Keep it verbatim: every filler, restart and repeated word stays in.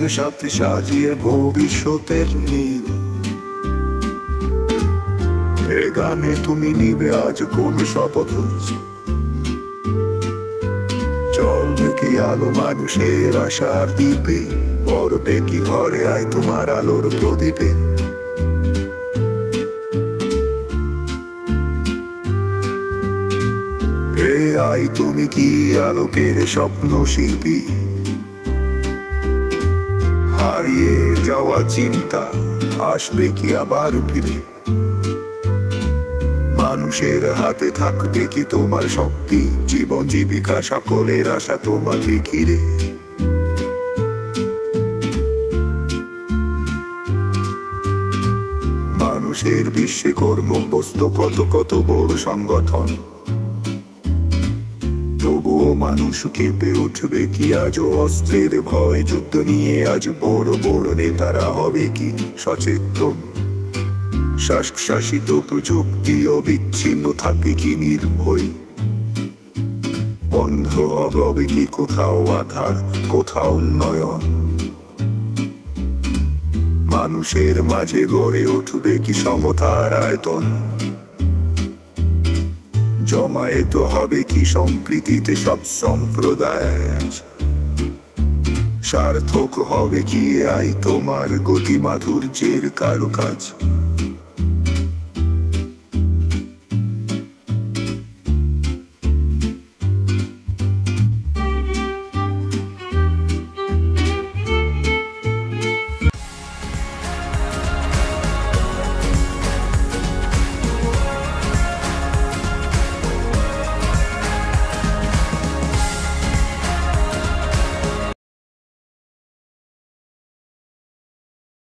সাথে সাজিয়ে ভবিষ্যতের নীল। এ গানে তুমি নিবে আজ কোন শপথ? চলবে কি আলো মানুষের আশার দ্বীপে? পড়বে কি ঘরে আয় তোমার আলোর প্রদীপে? হে আই তুমি কি আলোকের স্বপ্ন শিল্পী? হারিয়ে যাওয়া চিন্তা আসবে কি আবার ফিরে? মানুষের হাতে থাকবে কি তোমার শক্তি? জীবন জীবিকা সকলের আশা তোমাকে ঘিরে। মানুষের বিশ্বে কর্মবস্ত কত কত বড় সংগঠন, তবুও মানুষ কেঁপে উঠবে কি আজও অস্ত্রের ভয়? যুদ্ধ নিয়ে আজ বড় বড় নেতারা হবে কি সচেতন? শ্বাসশাসিত প্রযুক্তি ও বিচ্ছিন্ন থাকবে কি নির্ভয়? বন্ধ হবে কি কোথাও আধার, কোথাও উন্নয়ন? মানুষের মাঝে গড়ে উঠবে কি সমতার আয়তন? জমায়েত হবে কি সম্প্রীতিতে সব সম্প্রদায়? সার্থক হবে কি আই তোমার গতি মাধুর্যের কারুকাজ?